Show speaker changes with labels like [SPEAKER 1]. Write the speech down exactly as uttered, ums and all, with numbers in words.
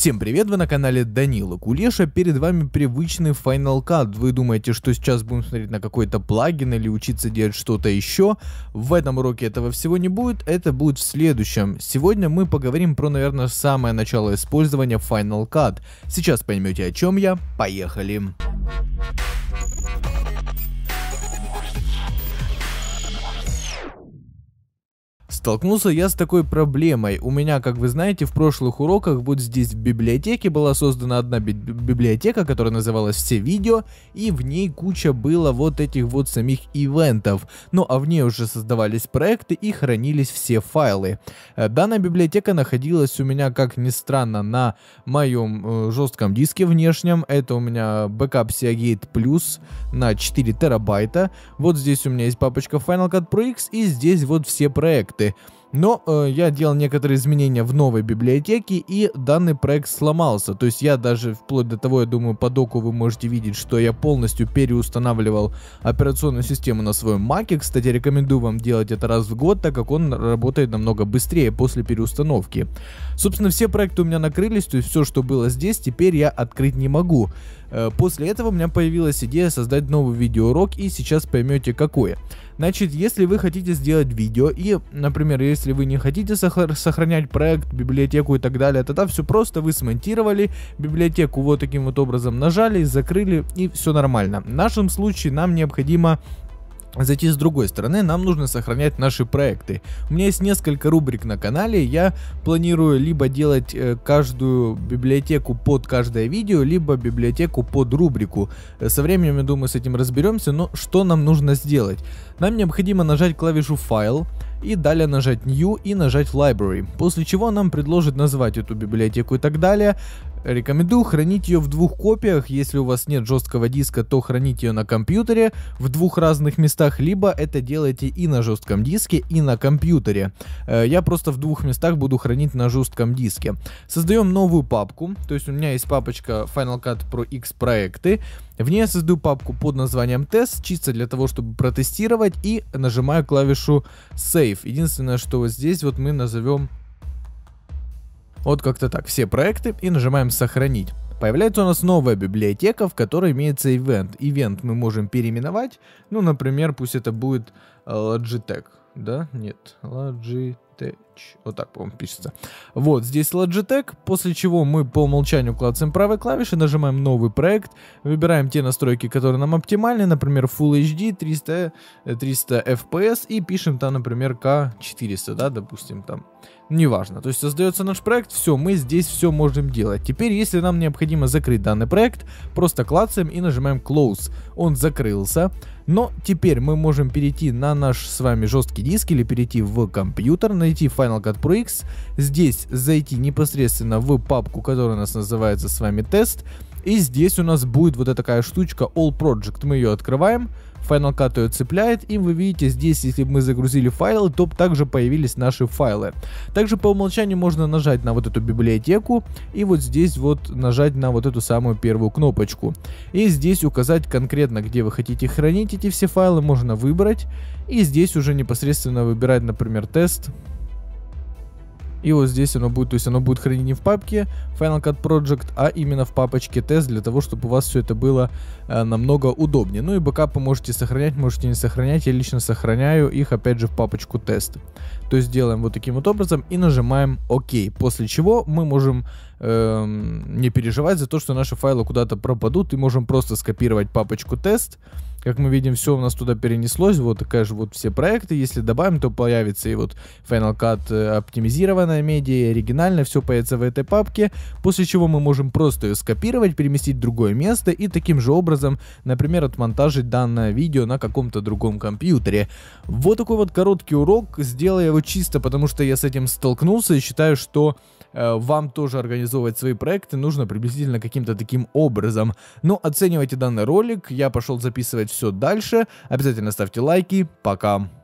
[SPEAKER 1] Всем привет, вы на канале Данила Кулеша, перед вами привычный Final Cut. Вы думаете, что сейчас будем смотреть на какой-то плагин или учиться делать что-то еще? В этом уроке этого всего не будет, это будет в следующем. Сегодня мы поговорим про, наверное, самое начало использования Final Cut. Сейчас поймете, о чем я, поехали. Столкнулся я с такой проблемой. У меня, как вы знаете, в прошлых уроках вот здесь в библиотеке была создана одна би библиотека, которая называлась «Все видео», и в ней куча было вот этих вот самих ивентов. Ну а в ней уже создавались проекты и хранились все файлы. Данная библиотека находилась у меня, как ни странно, на моем э, жестком диске внешнем. Это у меня Backup Seagate Plus на четыре терабайта. Вот здесь у меня есть папочка Final Cut Pro X, и здесь вот все проекты. Но э, я делал некоторые изменения в новой библиотеке, и данный проект сломался. То есть я даже вплоть до того, я думаю, по доку вы можете видеть, что я полностью переустанавливал операционную систему на своем Маке. Кстати, рекомендую вам делать это раз в год, так как он работает намного быстрее после переустановки. Собственно, все проекты у меня накрылись, то есть все, что было здесь, теперь я открыть не могу. Э, после этого у меня появилась идея создать новый видеоурок, и сейчас поймете какое. Значит, если вы хотите сделать видео и, например, если вы не хотите сохранять проект, библиотеку и так далее, тогда все просто, вы смонтировали библиотеку вот таким вот образом, нажали, закрыли, и все нормально. В нашем случае нам необходимо зайти с другой стороны, нам нужно сохранять наши проекты. У меня есть несколько рубрик на канале, я планирую либо делать э, каждую библиотеку под каждое видео, либо библиотеку под рубрику. Со временем, я думаю, с этим разберемся, но что нам нужно сделать? Нам необходимо нажать клавишу «Файл», и далее нажать New и нажать Library, после чего нам предложит назвать эту библиотеку и так далее. Рекомендую хранить ее в двух копиях. Если у вас нет жесткого диска, то храните ее на компьютере в двух разных местах, либо это делайте и на жестком диске, и на компьютере. Я просто в двух местах буду хранить на жестком диске. Создаем новую папку, то есть у меня есть папочка Final Cut Pro X проекты. В ней я создаю папку под названием тест, чисто для того, чтобы протестировать, и нажимаю клавишу Save. Единственное, что вот здесь вот мы назовем вот как-то так, все проекты, и нажимаем сохранить. Появляется у нас новая библиотека, в которой имеется ивент. Ивент мы можем переименовать, ну, например, пусть это будет Logitech, да? Нет, Logitech. Вот так, по-моему, пишется. Вот, здесь Logitech, после чего мы по умолчанию клацаем правой клавишей, нажимаем новый проект, выбираем те настройки, которые нам оптимальны, например, Full эйч ди, триста, триста эф пи эс, и пишем там, например, ка четыреста, да, допустим, там. Неважно, то есть создается наш проект, все, мы здесь все можем делать. Теперь, если нам необходимо закрыть данный проект, просто клацаем и нажимаем Close. Он закрылся, но теперь мы можем перейти на наш с вами жесткий диск или перейти в компьютер, найти Final Cut Pro X, здесь зайти непосредственно в папку, которая у нас называется с вами тест, и здесь у нас будет вот такая штучка All Project, мы ее открываем. Final Cut ее цепляет, и вы видите здесь, если мы загрузили файлы, то также появились наши файлы. Также по умолчанию можно нажать на вот эту библиотеку и вот здесь вот нажать на вот эту самую первую кнопочку. И здесь указать конкретно, где вы хотите хранить эти все файлы, можно выбрать. И здесь уже непосредственно выбирать, например, тест. И вот здесь оно будет, то есть оно будет хранить не в папке Final Cut Project, а именно в папочке тест, для того, чтобы у вас все это было э, намного удобнее. Ну и бэкапы можете сохранять, можете не сохранять. Я лично сохраняю их, опять же, в папочку тест. То есть делаем вот таким вот образом и нажимаем ОК. После чего мы можем э, не переживать за то, что наши файлы куда-то пропадут, и можем просто скопировать папочку тест. Как мы видим, все у нас туда перенеслось, вот такая же вот все проекты. Если добавим, то появится и вот Final Cut оптимизированная медиа, оригинальная, все появится в этой папке. После чего мы можем просто ее скопировать, переместить в другое место и таким же образом, например, отмонтажить данное видео на каком-то другом компьютере. Вот такой вот короткий урок. Сделаю его чисто, потому что я с этим столкнулся и считаю, что э, вам тоже организовывать свои проекты нужно приблизительно каким-то таким образом. Ну, оценивайте данный ролик. Я пошел записывать все дальше. Обязательно ставьте лайки. Пока.